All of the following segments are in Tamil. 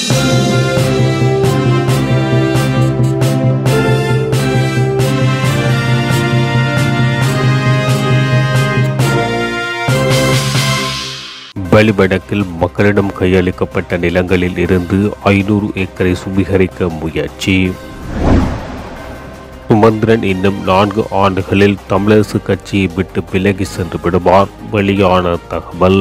வலிவடக்கில் மக்களிடம் கையளிக்கப்பட்ட நிலங்களில் இருந்து 500 ஏக்கரை சுவீகரிக்க முயற்சி. சுமந்திரன் இன்னும் 4 ஆண்டுகளில் தமிழரசு கட்சியை விட்டு விலகி சென்று விடுவார். வெளியான தகவல்.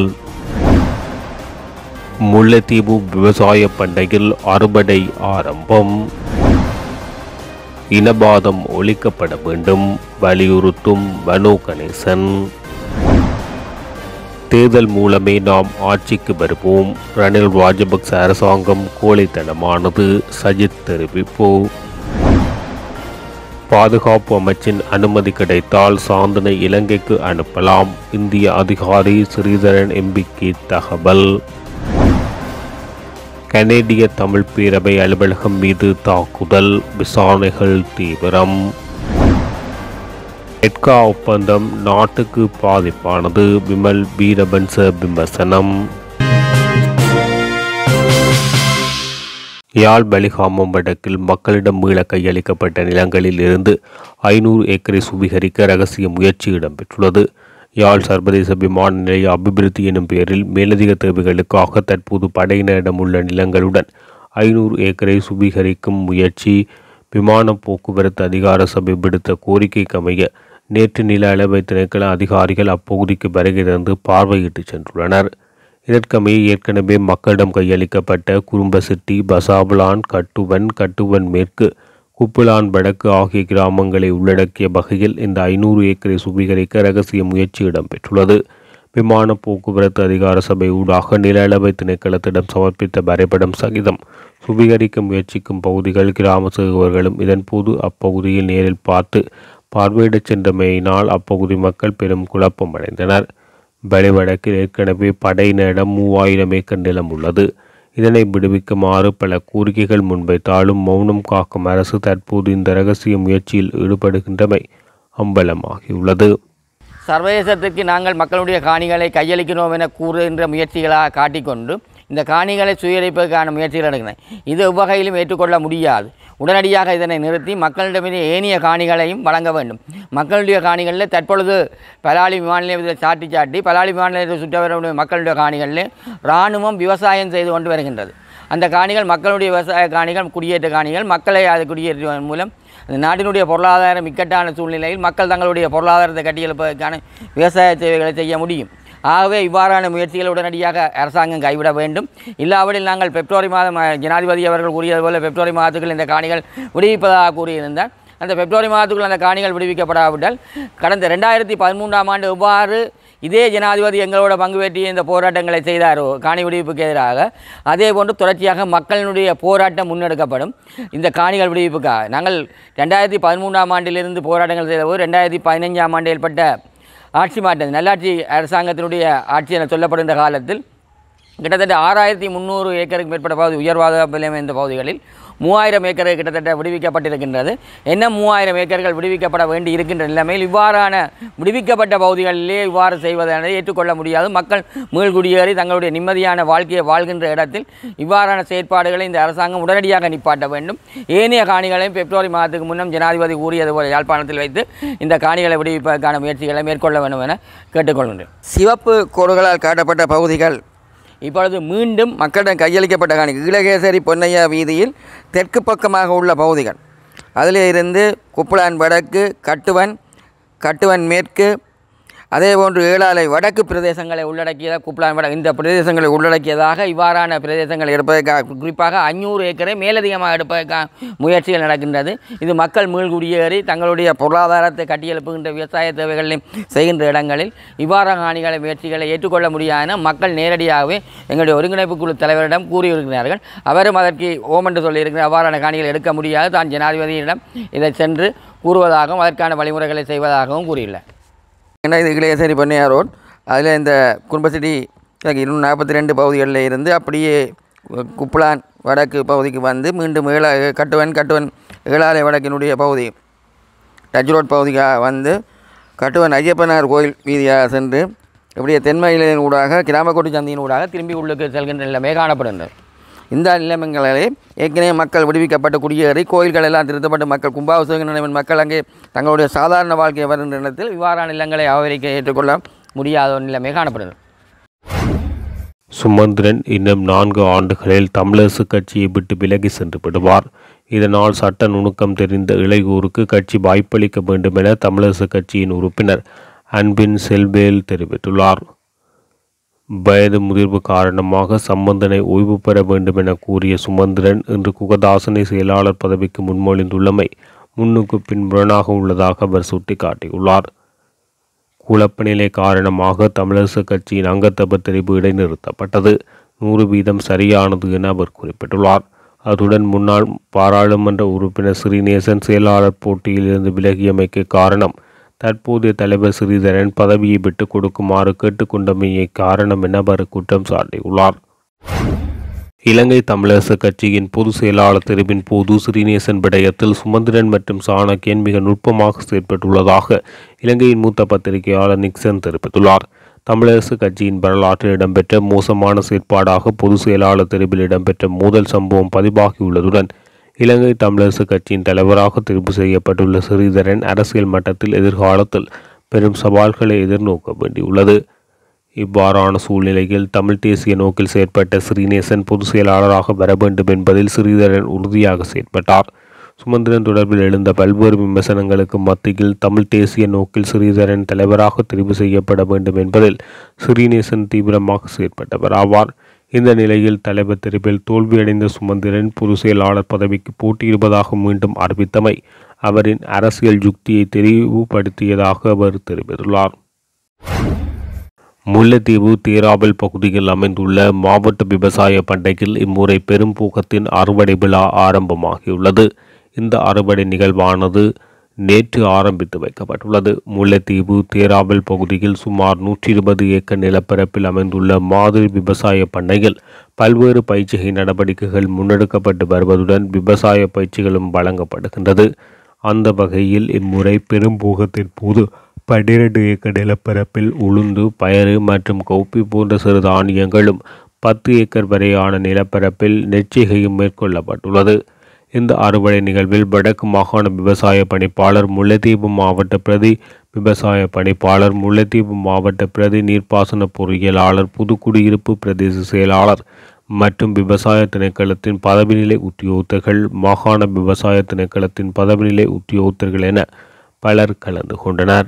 முல்லைத்தீவு விவசாய பண்ணையில் அறுவடை ஆரம்பம். இனவாதம் ஒழிக்கப்பட வேண்டும் வலியுறுத்தும் மனோ கணேசன். தேர்தல் மூலமே நாம் ஆட்சிக்கு வருவோம். ரணில் ராஜபக்ச அரசாங்கம் கோழைத்தனமானது. சஜித் தெரிவிப்பு. பாதுகாப்பு அமைச்சின் அனுமதி கிடைத்தால் சாந்தனை இலங்கைக்கு அனுப்பலாம். இந்திய அதிகாரி ஸ்ரீதரன் எம்பிக்கு தகவல். கனேடிய தமிழ் பேரவை அலுவலகம் மீது தாக்குதல். விசாரணைகள் தீவிரம். எட்கா ஒப்பந்தம் நாட்டுக்கு பாதிப்பானது. விமல் வீரபன்ச விமர்சனம். யாழ் பலிகாமம் வடக்கில் மக்களிடம் மீள கையளிக்கப்பட்ட நிலங்களில் இருந்து 500 ஏக்கரை சுவீகரிக்க ரகசிய முயற்சி இடம்பெற்றுள்ளது. யாழ் சர்வதேச விமான நிலைய அபிவிருத்தி எனும் பெயரில் மேலதிக தேவைகளுக்காக தற்போது படையினரிடம் உள்ள நிலங்களுடன் 500 ஏக்கரை சுவீகரிக்கும் முயற்சி விமான போக்குவரத்து அதிகார சபை விடுத்த கோரிக்கைக்கு அமைய நேற்று நில அளவை திணைக்கள அதிகாரிகள் அப்பகுதிக்கு வருகை தந்து பார்வையிட்டு சென்றுள்ளனர். இதற்கமைய ஏற்கனவே மக்களிடம் கையளிக்கப்பட்ட குறும்பசிட்டி, பசாபுலான், கட்டுவன் மேற்கு, குப்பிலான் வடக்கு ஆகிய கிராமங்களை உள்ளடக்கிய வகையில் இந்த 500 ஏக்கரை சுவீகரிக்க ரகசிய முயற்சி இடம்பெற்றுள்ளது. விமான போக்குவரத்து அதிகார சபை ஊடாக நில அளவை திணைக்களத்திடம் சமர்ப்பித்த வரைபடம் சகிதம் சுவீகரிக்க முயற்சிக்கும் பகுதிகள் கிராம சேவர்களும் இதன்போது அப்பகுதியில் நேரில் பார்வையிடச் சென்றமையினால் அப்பகுதி மக்கள் பெரும் குழப்பமடைந்தனர். வலிவடக்கில் ஏற்கனவே படையினரிடம் 3000 ஏக்கர் நிலம் உள்ளது. இதனை விடுவிக்குமாறு பல கோரிக்கைகள் முன்வைத்தாலும் மௌனம் காக்கும் அரசு தற்போது இந்த இரகசிய முயற்சியில் ஈடுபடுகின்றமை அம்பலமாகியுள்ளது. சர்வதேசத்திற்கு நாங்கள் மக்களுடைய காணிகளை கையளிக்கிறோம் என கூறுகின்ற முயற்சிகளாக காட்டிக்கொண்டு இந்த காணிகளை சுயரிப்பதற்கான முயற்சிகள் எடுக்கிறேன். இது எவ்வகையிலும் ஏற்றுக்கொள்ள முடியாது. உடனடியாக இதனை நிறுத்தி மக்களிடமே ஏனைய காணிகளையும் வழங்க வேண்டும். மக்களுடைய காணிகளில் தற்பொழுது பலாலி விமான நிலையத்தில் சாட்டி பலாலி விமான நிலையத்தை சுற்ற வர மக்களுடைய காணிகளில் இராணுவம் விவசாயம் செய்து கொண்டு வருகின்றது. அந்த காணிகள் மக்களுடைய விவசாய காணிகள், குடியேற்ற காணிகள். மக்களை அது குடியேற்றுவதன் மூலம் நாட்டினுடைய பொருளாதாரம் இக்கட்டான சூழ்நிலையில் மக்கள் தங்களுடைய பொருளாதாரத்தை கட்டியெழுப்பதற்கான விவசாய சேவைகளை செய்ய முடியும். ஆகவே இவ்வாறான முயற்சிகள் உடனடியாக அரசாங்கம் கைவிட வேண்டும். இல்லாவிடில் நாங்கள் பிப்ரவரி மாதம் ஜனாதிபதி அவர்கள் கூறியது போல பிப்ரவரி மாதத்துக்குள் இந்த காணிகள் விடுவிப்பதாக கூறியிருந்தார். அந்த பிப்ரவரி மாதத்துக்குள் அந்த காணிகள் விடுவிக்கப்படாவிட்டால் கடந்த 2013ஆம் ஆண்டு எவ்வாறு இதே ஜனாதிபதி எங்களோட பங்கு பெற்றிய இந்த போராட்டங்களை செய்தாரோ காணி விடுவிப்புக்கு எதிராக, அதே போன்று தொடர்ச்சியாக மக்களினுடைய போராட்டம் முன்னெடுக்கப்படும். இந்த காணிகள் விடுவிப்புக்காக நாங்கள் 2013ஆம் ஆண்டிலிருந்து போராட்டங்கள் செய்தபோது 2015ஆம் ஆண்டு ஏற்பட்ட ஆட்சி மாற்றம் நல்லாட்சி அரசாங்கத்தினுடைய ஆட்சி என சொல்லப்படுகின்ற காலத்தில் கிட்டத்தட்ட 6300 ஏக்கருக்கு மேற்பட்ட பகுதி உயர்வாத விலையம் இந்த பகுதிகளில் 3000 ஏக்கர் கிட்டத்தட்ட விடுவிக்கப்பட்டிருக்கின்றது. என்ன 3000 ஏக்கர்கள் விடுவிக்கப்பட வேண்டி இருக்கின்ற நிலைமையில் இவ்வாறான விடுவிக்கப்பட்ட பகுதிகளிலே இவ்வாறு செய்வதனை ஏற்றுக்கொள்ள முடியாது. மக்கள் மீள்குடியேறி தங்களுடைய நிம்மதியான வாழ்க்கையை வாழ்கின்ற இடத்தில் இவ்வாறான செயற்பாடுகளை இந்த அரசாங்கம் உடனடியாக நிப்பாட்ட வேண்டும். ஏனைய காணிகளையும் பிப்ரவரி மாதத்துக்கு முன்னம் ஜனாதிபதி கூறியது போல யாழ்ப்பாணத்தில் வைத்து இந்த காணிகளை விடுவிப்பதற்கான முயற்சிகளை மேற்கொள்ள வேண்டும் என கேட்டுக்கொள்கின்றேன். சிவப்பு கோடுகளால் காட்டப்பட்ட பகுதிகள் இப்பொழுது மீண்டும் மக்களிடம் கையளிக்கப்பட்ட காணி ஈழகேசரி பொன்னையா வீதியில் தெற்கு பக்கமாக உள்ள பகுதிகள். அதிலே இருந்து குப்பிலான் வடக்கு, கட்டுவன் மேற்கு, அதேபோன்று ஏழாலை வடக்கு பிரதேசங்களை உள்ளடக்கியதாக குப்பிலான் வடக்கு இந்த பிரதேசங்களை உள்ளடக்கியதாக இவ்வாறான பிரதேசங்கள் எடுப்பதற்காக குறிப்பாக 500 ஏக்கரை மேலதிகமாக எடுப்பதற்கான முயற்சிகள் நடக்கின்றது. இது மக்கள் மீள்குடியேறி தங்களுடைய பொருளாதாரத்தை கட்டியெழுப்புகின்ற விவசாய தேவைகளையும் செய்கின்ற இடங்களில் இவ்வாறான காணிகளை முயற்சிகளை ஏற்றுக்கொள்ள முடியாத மக்கள் நேரடியாகவே எங்களுடைய ஒருங்கிணைப்பு குழு தலைவரிடம் கூறியிருக்கிறார்கள். அவரும் அதற்கு ஓம் என்று சொல்லியிருக்கிறார். அவ்வாறான காணிகளை எடுக்க முடியாது, தான் ஜனாதிபதியிடம் இதை சென்று கூறுவதாகவும் அதற்கான வழிமுறைகளை செய்வதாகவும் கூறியுள்ளார். இது ஈழகேசரி பொன்னையா ரோட். அதில் இந்த குடும்பசிட்டி 242 பகுதிகளில் இருந்து அப்படியே குப்பிலான் வடக்கு பகுதிக்கு வந்து மீண்டும் கட்டுவன் ஏழாலை வடக்கினுடைய பகுதி டச் ரோட் பகுதிக்காக வந்து கட்டுவன் ஐயப்பனார் கோயில் வீதியாக சென்று இப்படியே தென்மயிலின் ஊடாக கிராமக்கோட்டு சந்தையின் ஊடாக திரும்பி உள்ளுக்கு செல்கின்ற நிலைமை காணப்படுகின்றது. இந்த நிலைமைகளிலே ஏற்கனவே மக்கள் விடுவிக்கப்பட்டு குடியேறி கோயில்கள் எல்லாம் திருத்தப்பட்டு மக்கள் கும்பாபிஷேக மக்கள் அங்கே தங்களுடைய சாதாரண வாழ்க்கையை வருகின்ற இடத்தில் இவ்வாறான நிலங்களை அபகரிக்க ஏற்றுக்கொள்ள முடியாத ஒரு நிலைமை காணப்படுகிறது. சுமந்திரன் இன்னும் 4 ஆண்டுகளில் தமிழரசு கட்சியை விட்டு விலகி சென்று விடுவார். இதனால் சட்ட நுணுக்கம் தெரிந்த இளையோருக்கு கட்சி வாய்ப்பளிக்க வேண்டும் என தமிழரசு கட்சியின் உறுப்பினர் அன்பின் செல்வேல் தெரிவித்துள்ளார். வயது முதிர்வு காரணமாக சம்பந்தனை ஓய்வு பெற வேண்டும் என கூறிய சுமந்திரன் இன்று குகதாசனை செயலாளர் பதவிக்கு முன்மொழிந்துள்ளமை முன்னுக்கு பின்புறனாக உள்ளதாக அவர் சுட்டிக்காட்டியுள்ளார். குழப்ப நிலை காரணமாக தமிழரசு கட்சியின் அங்கத்தப தெரிவு இடைநிறுத்தப்பட்டது. 100% சரியானது என அவர் குறிப்பிட்டுள்ளார். அத்துடன் முன்னாள் பாராளுமன்ற உறுப்பினர் ஸ்ரீநேசன் செயலாளர் போட்டியில் இருந்து விலகியமைக்கு காரணம் தற்போதைய தலைவர் ஸ்ரீதரன் பதவியை விட்டுக் கொடுக்குமாறு கேட்டுக்கொண்டமையே காரணம் என அவர் குற்றம் சாட்டியுள்ளார். இலங்கை தமிழரசு கட்சியின் பொதுச் செயலாளர் தெரிவின் போது ஸ்ரீநேசன் விடயத்தில் சுமந்திரன் மற்றும் சாணக்கியன் மிக நுட்பமாக செயற்பட்டுள்ளதாக இலங்கையின் மூத்த பத்திரிகையாளர் நிக்சன் தெரிவித்துள்ளார். தமிழரசு கட்சியின் வரலாற்றில் இடம்பெற்ற மோசமான செயற்பாடாக பொதுச் செயலாளர் தெரிவில் இடம்பெற்ற மோதல் சம்பவம் பதிவாகியுள்ளதுடன் இலங்கை தமிழரசு கட்சியின் தலைவராக தெரிவு செய்யப்பட்டுள்ள ஸ்ரீதரன் அரசியல் மட்டத்தில் எதிர்காலத்தில் பெரும் சவால்களை எதிர்நோக்க வேண்டியுள்ளது. இவ்வாறான சூழ்நிலையில் தமிழ் தேசிய நோக்கில் செயற்பட்ட ஸ்ரீநேசன் பொதுச் செயலாளராக வர வேண்டும் என்பதில் ஸ்ரீதரன் உறுதியாக செயற்பட்டார். சுமந்திரன் தொடர்பில் எழுந்த பல்வேறு விமர்சனங்களுக்கு மத்தியில் தமிழ் தேசிய நோக்கில் ஸ்ரீதரன் தலைவராக தெரிவு செய்யப்பட வேண்டும் என்பதில் ஸ்ரீநேசன் தீவிரமாக செயற்பட்டவர் ஆவார். இந்த நிலையில் தலைவர் தெரிவில் தோல்வியடைந்த சுமந்திரன் பொதுச் செயலாளர் பதவிக்கு போட்டியிடுவதாக மீண்டும் அறிவித்தமை அவரின் அரசியல் யுக்தியை தெளிவுபடுத்தியதாக அவர் தெரிவித்துள்ளார். முல்லைத்தீவு தேராவல் பகுதியில் அமைந்துள்ள மாவட்ட விவசாய பண்டையில் இம்முறை பெரும்பூக்கத்தின் அறுவடை விழா ஆரம்பமாகியுள்ளது. இந்த அறுவடை நிகழ்வானது நேற்று ஆரம்பித்து வைக்கப்பட்டுள்ளது. முல்லைத்தீவு தேராவல் பகுதியில் சுமார் 120 ஏக்கர் நிலப்பரப்பில் அமைந்துள்ள மாதிரி விவசாய பண்ணையில் பல்வேறு பயிற்சிகை நடவடிக்கைகள் முன்னெடுக்கப்பட்டு வருவதுடன் விவசாய பயிற்சிகளும் வழங்கப்படுகின்றது. அந்த வகையில் இம்முறை பெரும்பூகத்தின் போது 12 ஏக்கர் நிலப்பரப்பில் உளுந்து, பயறு மற்றும் கௌப்பி போன்ற சிறுதானியங்களும் 10 ஏக்கர் வரையான நிலப்பரப்பில் நெற்சிகையும் மேற்கொள்ளப்பட்டுள்ளது. இந்த அறுவடை நிகழ்வில் வடக்கு மாகாண விவசாய பணிப்பாளர், முல்லைத்தீவு மாவட்ட பிரதி விவசாய பணிப்பாளர், முல்லைத்தீவு மாவட்ட பிரதி நீர்ப்பாசன பொறியியலாளர், புதுக்குடியிருப்பு பிரதேச செயலாளர் மற்றும் விவசாய திணைக்களத்தின் பதவிநிலை உத்தியோகத்தர்கள், மாகாண விவசாய திணைக்களத்தின் பதவிநிலை உத்தியோகத்தர்கள் என பலர் கலந்து கொண்டனர்.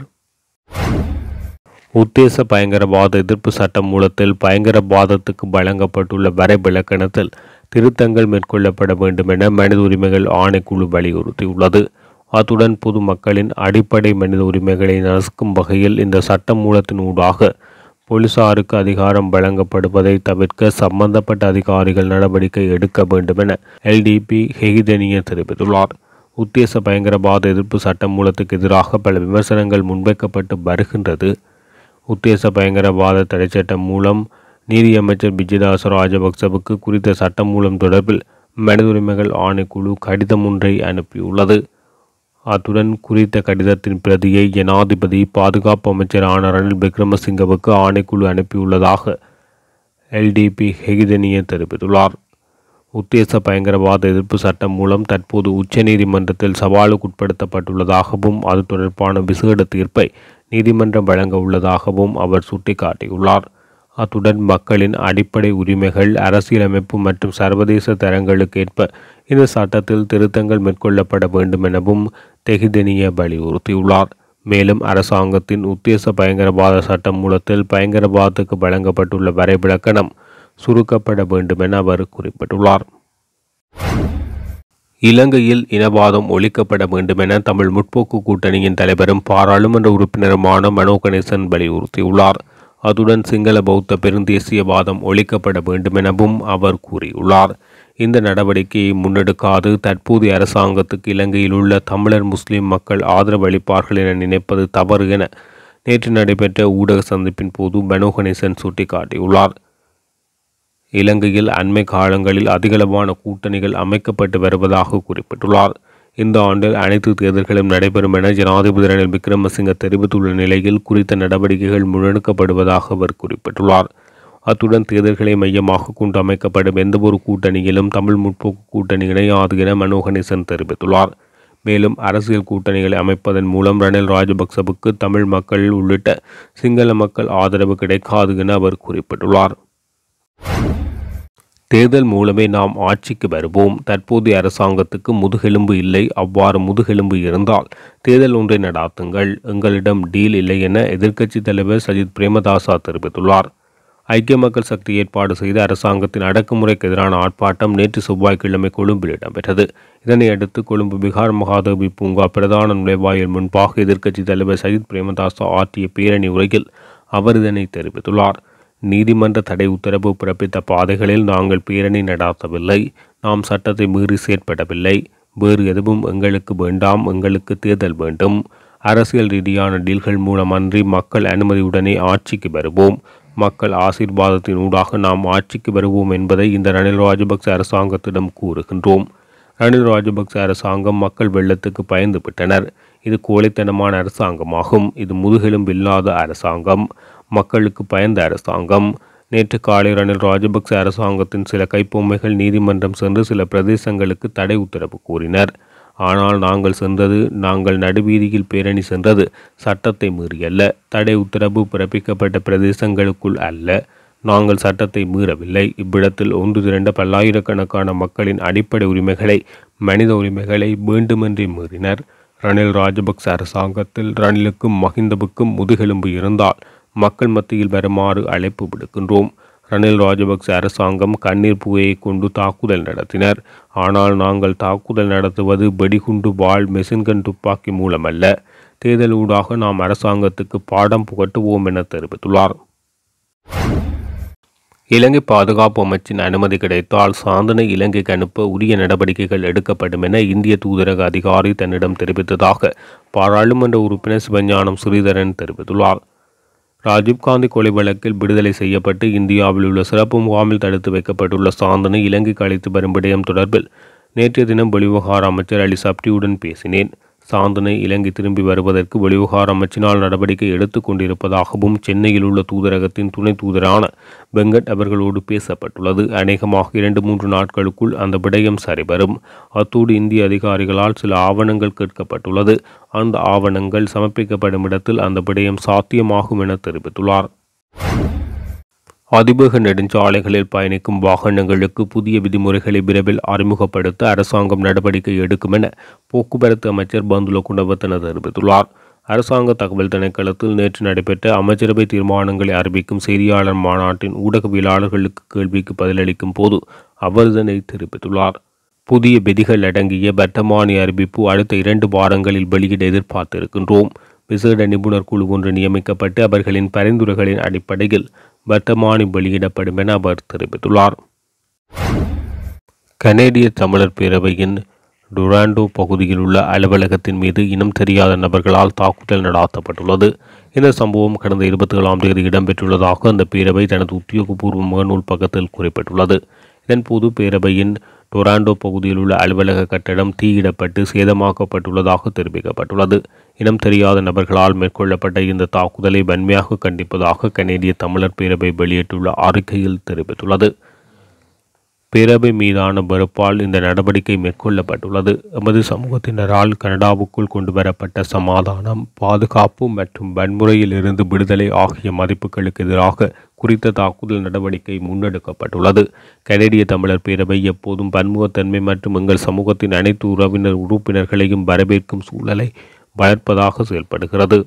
உத்தேச பயங்கரவாத எதிர்ப்பு சட்ட மூலத்தில் பயங்கரவாதத்துக்கு வழங்கப்பட்டுள்ள வரைவிலக்கணத்தில் திருத்தங்கள் மேற்கொள்ளப்பட வேண்டும் என மனித உரிமைகள் ஆணைக்குழு வலியுறுத்தியுள்ளது. அத்துடன் பொதுமக்களின் அடிப்படை மனித உரிமைகளை நசுக்கும் வகையில் இந்த சட்ட மூலத்தின் ஊடாக போலீசாருக்கு அதிகாரம் வழங்கப்படுவதை தவிர்க்க சம்பந்தப்பட்ட அதிகாரிகள் நடவடிக்கை எடுக்க வேண்டும் என LDP ஹெகிதனிய தெரிவித்துள்ளார். உத்தேச பயங்கரவாத எதிர்ப்பு சட்ட மூலத்துக்கு எதிராக பல விமர்சனங்கள் முன்வைக்கப்பட்டு வருகின்றது. உத்தேச பயங்கரவாத தடைச்சட்டம் மூலம் நீதியமைச்சர் விஜயதாச ராஜபக்சவுக்கு குறித்த சட்டம் மூலம் தொடர்பில் மனித உரிமைகள் ஆணைக்குழு கடிதம் ஒன்றை அனுப்பியுள்ளது. அத்துடன் குறித்த கடிதத்தின் பிரதியை ஜனாதிபதி பாதுகாப்பு அமைச்சரான ரணில் விக்ரமசிங்கவுக்கு ஆணைக்குழு அனுப்பியுள்ளதாக LDP ஹெகிதனிய தெரிவித்துள்ளார். உத்தேச பயங்கரவாத எதிர்ப்பு சட்டம் மூலம் தற்போது உச்சநீதிமன்றத்தில் சவாலுக்குட்படுத்தப்பட்டுள்ளதாகவும் அது தொடர்பான விசேட தீர்ப்பை நீதிமன்றம் வழங்க உள்ளதாகவும் அவர் சுட்டிக்காட்டியுள்ளார். அத்துடன் மக்களின் அடிப்படை உரிமைகள், அரசியலமைப்பு மற்றும் சர்வதேச தரங்களுக்கு ஏற்ப இந்த சட்டத்தில் திருத்தங்கள் மேற்கொள்ளப்பட வேண்டும் எனவும் தெஹிதனிய வலியுறுத்தியுள்ளார். மேலும் அரசாங்கத்தின் உத்தேச பயங்கரவாத சட்டம் மூலத்தில் பயங்கரவாதத்துக்கு வழங்கப்பட்டுள்ள வரைவிலக்கணம் சுருக்கப்பட வேண்டும் என அவர் குறிப்பிட்டுள்ளார். இலங்கையில் இனவாதம் ஒழிக்கப்பட வேண்டும் என தமிழ் முற்போக்கு கூட்டணியின் தலைவரும் பாராளுமன்ற உறுப்பினருமான மனோ கணேசன் வலியுறுத்தியுள்ளார். அதுடன் சிங்கள பௌத்த பெருந்தேசியவாதம் ஒழிக்கப்பட வேண்டும் எனவும் அவர் கூறியுள்ளார். இந்த நடவடிக்கையை முன்னெடுக்காது தற்போதைய அரசாங்கத்துக்கு இலங்கையில் உள்ள தமிழர் முஸ்லிம் மக்கள் ஆதரவு அளிப்பார்கள் என நினைப்பது தவறு என நேற்று நடைபெற்ற ஊடக சந்திப்பின் போது மனோ கணேசன் சுட்டிக்காட்டியுள்ளார். இலங்கையில் அண்மை காலங்களில் அதிகளவான கூட்டணிகள் அமைக்கப்பட்டு வருவதாக குறிப்பிட்டுள்ளார். இந்த ஆண்டில் அனைத்து தேர்தல்களும் நடைபெறும் என ஜனாதிபதி ரணில் விக்ரமசிங்க தெரிவித்துள்ள நிலையில் குறித்த நடவடிக்கைகள் முன்னெடுக்கப்படுவதாக அவர் குறிப்பிட்டுள்ளார். அத்துடன் தேர்தல்களை மையமாக கொண்டு அமைக்கப்படும் எந்தவொரு கூட்டணியிலும் தமிழ் முற்போக்கு கூட்டணி இணையாது என மனோ கணேசன் தெரிவித்துள்ளார். மேலும் அரசியல் கூட்டணிகளை அமைப்பதன் மூலம் ரணில் ராஜபக்சவுக்கு தமிழ் மக்கள் உள்ளிட்ட சிங்கள மக்கள் ஆதரவு கிடைக்காது என அவர் குறிப்பிட்டுள்ளார். தேர்தல் மூலமே நாம் ஆட்சிக்கு வருவோம். தற்போதைய அரசாங்கத்துக்கு முதுகெலும்பு இல்லை. அவ்வாறு முதுகெலும்பு இருந்தால் தேர்தல் ஒன்றை நடாத்துங்கள். எங்களிடம் டீல் இல்லை என எதிர்க்கட்சி தலைவர் சஜித் பிரேமதாசா தெரிவித்துள்ளார். ஐக்கிய மக்கள் சக்தி ஏற்பாடு செய்த அரசாங்கத்தின் அடக்குமுறைக்கு எதிரான ஆர்ப்பாட்டம் நேற்று செவ்வாய்க்கிழமை கொழும்பில் இடம்பெற்றது. இதனை அடுத்து கொழும்பு பிகார் மகாதேவி பூங்கா பிரதான நுழைவாயில் முன்பாக எதிர்க்கட்சி தலைவர் சஜித் பிரேமதாசா ஆற்றிய பேரணி உரையில் அவர் இதனை தெரிவித்துள்ளார். நீதிமன்ற தடை உத்தரவு பிறப்பித்த பாதைகளில் நாங்கள் பேரணி நடாத்தவில்லை. நாம் சட்டத்தை மீறி செயற்படவில்லை. வேறு எதுவும் எங்களுக்கு வேண்டாம். எங்களுக்கு தேர்தல் வேண்டும். அரசியல் ரீதியான டீல்கள் மூலமன்றி மக்கள் அனுமதியுடனே ஆட்சிக்கு வருவோம். மக்கள் ஆசீர்வாதத்தின் ஊடாக நாம் ஆட்சிக்கு வருவோம் என்பதை இந்த ரணில் ராஜபக்ச அரசாங்கத்திடம் கூறுகின்றோம். ரணில் ராஜபக்ச அரசாங்கம் மக்கள் வெள்ளத்துக்கு பயந்து விட்டனர். இது கோழைத்தனமான அரசாங்கமாகும். இது முதுகெலும்பில்லாத அரசாங்கம். மக்களுக்கு பயந்த அரசாங்கம். நேற்று காலை ரணில் ராஜபக்ச அரசாங்கத்தின் சில கைப்பொம்மைகள் நீதிமன்றம் சென்று சில பிரதேசங்களுக்கு தடை உத்தரவு கூறினர். ஆனால் நாங்கள் நடுவீதியில் பேரணி சென்றது சட்டத்தை மீறியல்ல. தடை உத்தரவு பிறப்பிக்கப்பட்ட பிரதேசங்களுக்குள் அல்ல. நாங்கள் சட்டத்தை மீறவில்லை. இவ்விடத்தில் ஒன்று திரண்ட பல்லாயிரக்கணக்கான மக்களின் அடிப்படை உரிமைகளை, மனித உரிமைகளை வேண்டுமென்றே மீறினர். ரணில் ராஜபக்ச அரசாங்கத்தில் ரணிலுக்கும் மஹிந்தவுக்கும் முதுகெலும்பு இருந்தால் மக்கள் மத்தியில் வருமாறு அழைப்பு விடுக்கின்றோம். ரணில் ராஜபக்ச அரசாங்கம் கண்ணீர் புகையை கொண்டு தாக்குதல் நடத்தினர். ஆனால் நாங்கள் தாக்குதல் நடத்துவது வெடிகுண்டு, வாள், மெஷின்கன் துப்பாக்கி மூலமல்ல. தேர்தல் ஊடாக நாம் அரசாங்கத்துக்கு பாடம் புகட்டுவோம் என தெரிவித்துள்ளார். இலங்கை பாதுகாப்பு அமைச்சின் அனுமதி கிடைத்தால் சாந்தனை இலங்கைக்கு அனுப்ப உரிய நடவடிக்கைகள் எடுக்கப்படும் என இந்திய தூதரக அதிகாரி தன்னிடம் தெரிவித்ததாக பாராளுமன்ற உறுப்பினர் சிவஞானம் ஸ்ரீதரன் தெரிவித்துள்ளார். ராஜீவ்காந்தி கொலை வழக்கில் விடுதலை செய்யப்பட்டு இந்தியாவில் உள்ள சிறப்பு முகாமில் தடுத்து வைக்கப்பட்டுள்ள சாந்தனை இலங்கைக்கு அழைத்து வரும் விடயம் தொடர்பில் நேற்றைய தினம் வெளிவிவகார அமைச்சர் அலி சப்டியுடன் பேசினேன். சாந்தனை இலங்கை திரும்பி வருவதற்கு வெளிவிவகார அமைச்சினால் நடவடிக்கை எடுத்து கொண்டிருப்பதாகவும் சென்னையில் உள்ள தூதரகத்தின் துணை தூதரான வெங்கட் அவர்களோடு பேசப்பட்டுள்ளது. அநேகமாக 2-3 நாட்களுக்குள் அந்த விடயம் சரிவரும். அத்தோடு இந்திய அதிகாரிகளால் சில ஆவணங்கள் கேட்கப்பட்டுள்ளது. அந்த ஆவணங்கள் சமர்ப்பிக்கப்படும் இடத்தில் அந்த விடயம் சாத்தியமாகும் என தெரிவித்துள்ளார். அதிவேக நெடுஞ்சாலைகளில் பயணிக்கும் வாகனங்களுக்கு புதிய விதிமுறைகளை விரைவில் அறிமுகப்படுத்த அரசாங்கம் நடவடிக்கை எடுக்கும் என போக்குவரத்து அமைச்சர் பந்துல குணவர்த்தன தெரிவித்துள்ளார். அரசாங்க தகவல் திணைக்களத்தில் நேற்று நடைபெற்ற அமைச்சரவை தீர்மானங்களை அறிவிக்கும் செய்தியாளர் மாநாட்டின் ஊடகவியலாளர்களுக்கு கேள்விக்கு பதிலளிக்கும் போது அவர் இதனை தெரிவித்துள்ளார். புதிய விதிகள் அடங்கிய வர்த்தமானி அறிவிப்பு அடுத்த 2 வாரங்களில் வெளியிட எதிர்பார்த்திருக்கின்றோம். விசேட நிபுணர் குழு ஒன்று நியமிக்கப்பட்டு அவர்களின் பரிந்துரைகளின் அடிப்படையில் வர்த்தமானி வெளியிடப்படும் என அவர் தெரிவித்துள்ளார். கனேடிய தமிழர் பேரவையின் டொராண்டோ பகுதியில் உள்ள அலுவலகத்தின் மீது இனம் தெரியாத நபர்களால் தாக்குதல் நடாத்தப்பட்டுள்ளது. இந்த சம்பவம் கடந்த 27ஆம் தேதி இடம்பெற்றுள்ளதாக அந்த பேரவை தனது உத்தியோகபூர்வ முகநூல் பக்கத்தில் குறிப்பிட்டுள்ளது. இதன்போது பேரவையின் டொராண்டோ பகுதியில் உள்ள அலுவலக கட்டடம் தீயிடப்பட்டு சேதமாக்கப்பட்டுள்ளதாக தெரிவிக்கப்பட்டுள்ளது. இனம் தெரியாத நபர்களால் மேற்கொள்ளப்பட்ட இந்த தாக்குதலை வன்மையாக கண்டிப்பதாக கனேடிய தமிழர் பேரவை வெளியிட்டுள்ள அறிக்கையில் தெரிவித்துள்ளது. பேரவை மீதான வெறுப்பால் இந்த நடவடிக்கை மேற்கொள்ளப்பட்டுள்ளது. எமது சமூகத்தினரால் கனடாவுக்குள் கொண்டுவரப்பட்ட சமாதானம், பாதுகாப்பு மற்றும் வன்முறையில் இருந்து விடுதலை ஆகிய மதிப்புகளுக்கு எதிராக குறித்த தாக்குதல் நடவடிக்கை முன்னெடுக்கப்பட்டுள்ளது. கனேடிய தமிழர் பேரவை எப்போதும் பன்முகத்தன்மை மற்றும் எங்கள் சமூகத்தின் அனைத்து உறுப்பினர்களையும் வரவேற்கும் சூழலை வளர்ப்பதாக செயல்படுகிறது.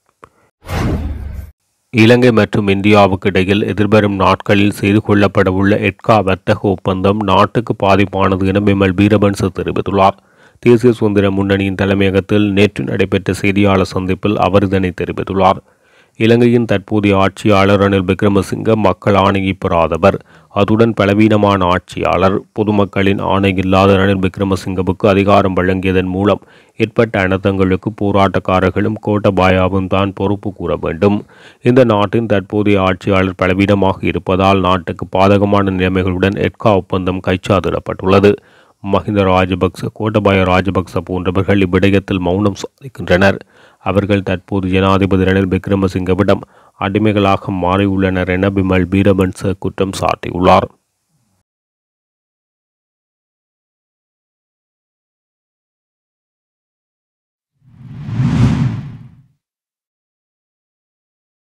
இலங்கை மற்றும் இந்தியாவுக்கு இடையில் எதிர்வரும் நாட்களில் செய்து கொள்ளப்படவுள்ள எட்கா வர்த்தக ஒப்பந்தம் நாட்டுக்கு பாதிப்பானது என விமல் வீரவன்ச தெரிவித்துள்ளார். தேசிய சுதந்திர முன்னணியின் தலைமையகத்தில் நேற்று நடைபெற்ற செய்தியாளர் சந்திப்பில் அவர் இதனை தெரிவித்துள்ளார். இலங்கையின் தற்போதைய ஆட்சியாளர் ரணில் விக்ரமசிங்க மக்கள் ஆணையை பெறாதவர், அதுடன் பலவீனமான ஆட்சியாளர். பொதுமக்களின் ஆணை இல்லாத ரணில் விக்ரமசிங்கவுக்கு அதிகாரம் வழங்கியதன் மூலம் ஏற்பட்ட அனர்த்தங்களுக்கு போராட்டக்காரர்களும் கோட்டபாயாவும் தான் பொறுப்பு கூற வேண்டும். இந்த நாட்டின் தற்போதைய ஆட்சியாளர் பலவீனமாக இருப்பதால் நாட்டுக்கு பாதகமான நிலைமைகளுடன் எட்கா ஒப்பந்தம் கைச்சாதிடப்பட்டுள்ளது. மஹிந்த ராஜபக்ச, கோட்டபாய ராஜபக்ச போன்றவர்கள் இவ்விடயத்தில் மௌனம் சாதிக்கின்றனர். அவர்கள் தற்போது ஜனாதிபதி ரணில் விக்ரமசிங்கவிடம் அடிமைகளாக மாறியுள்ளனர் என பிமல் வீரவன்ச குற்றம் சாட்டியுள்ளார்.